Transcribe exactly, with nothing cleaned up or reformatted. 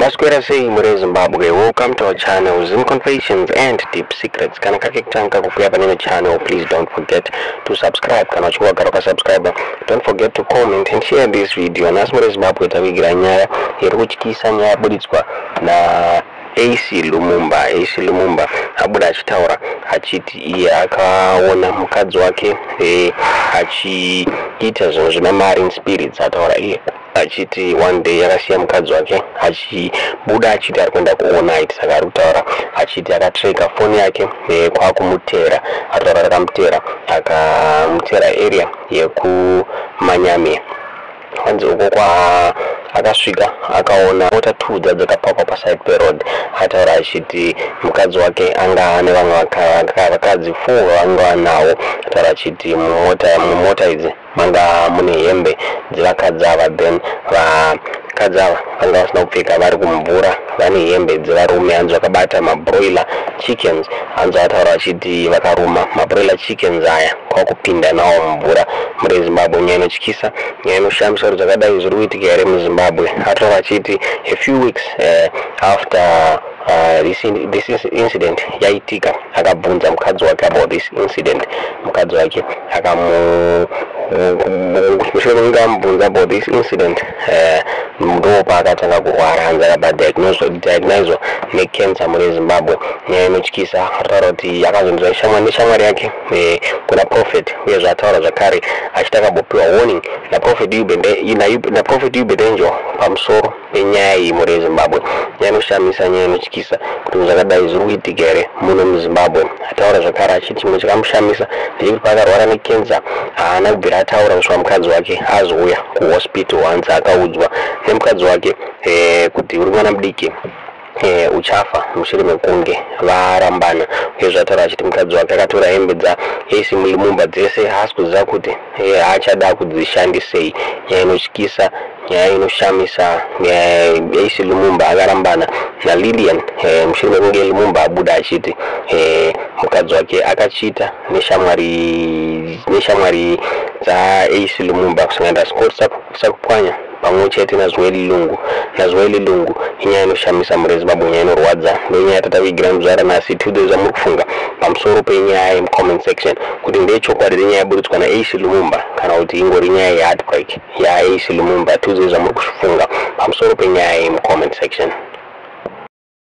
Masquera say Mure Zimbabwe, welcome to our channel, Zim Confessions and Deep Secrets. Kana kakiktanka kukuya panene channel, please don't forget to subscribe. Kana chukua karoka subscribe, don't forget to comment and share this video. Nas Mure Zimbabwe tawigira nyaya, yeruchikisa nyaya buditswa na Acie Lumumba. Acie Lumumba abuda achitaura achiti iye akaona mukadzi wake eh, achiita zvinhu zvema-marine spirits. Ataura iye achiti one day yakasiya mukadzi wake achibuda achiti ari kuenda kuona iti, saka ari kutaura achiti akatreka foni yake eh, kwakumutera. Ataura akamutera akamutera area yekumanyame. Hanzi uko kwa akasvika akaona mota two dzakapakwa paside peroad. Ataura achiti mukadzi wake anga ane vamwe vakadzi four vanga vanawo. Ataura achiti mumota mumota idzi manga mune hembe dzevakadzi ava, then vakadzi ava vanga vasina kupfeka, vari kumvura vane hembe dzevarume. Hanzi vakabata mabroiler chickens. Hanzi ataura achiti vakaruma mabroiler chickens aya kwakupinda nawo mumvura. Muri Zimbabwe nyaya inotyisa, nyaya inoshamisa kuti zvakadai zviri kuitika here muZimbabwe. Ataura achiti a few weeks uh, after uh, this, in, this incident yaitika, akabvunza mukadzi wake about this incident. Mukadzi wake akamu mushure mekunge amubvunza about this incident ndo paakatanga kurwara. Hanzi akabadiagnoswa necancer muri Zimbabwe. Nyaya inotyisa. Ataura kuti yakazonzwa neshamwari yake kuna prophet, uye zvataura zvakare achiti akabopiwa warning na prophet Ubedenjo pamusoro penyaya iyi muri Zimbabwe. Nyaya inoshamisa, nyaya inotyisa kuti zvakadai zviri kuitika here muno muZimbabwe. Ataura zvakare achiti chimwe chakamushamisa ndechekuti paakarwara necancer haana kubvira ataura kusva mukadzi wake azouya kuhospital. Hanzi akaudzwa nemukadzi wake eh, kuti uri mwana mudiki Eh, uchafa mushure mekunge varambana. Uye zvataura achiti mukadzi wake akatora hembe dzaAcie Lumumba dzese haasi kuziva kuti eh, achada kudzishandisei. Nyaya inotyisa, nyaya inoshamisa. Acie Lumumba akarambana naLillian eh, mushure mekunge Lumumba abuda achiti eh, mukadzi wake akachiita neshamwari neshamwari dzaAcie Lumumba kusangana sakupwanya pamwe chete nazweli lungu nazweli lungu. Inyaya inoshamisa muri Zimbabwe, nyaya inorwadza. Ndonyaya tatavigira muzvara nhasi two zamuri kufunga pamusoro penyaya yemucomment section kuti ndechokwadi renyaya yaburitswa naAcie Lumumba kana kuti ingori nyaya yeheartbreak yaAcie Lumumba. Two zamuri kufunga pamusoro penyaya yemucomment section.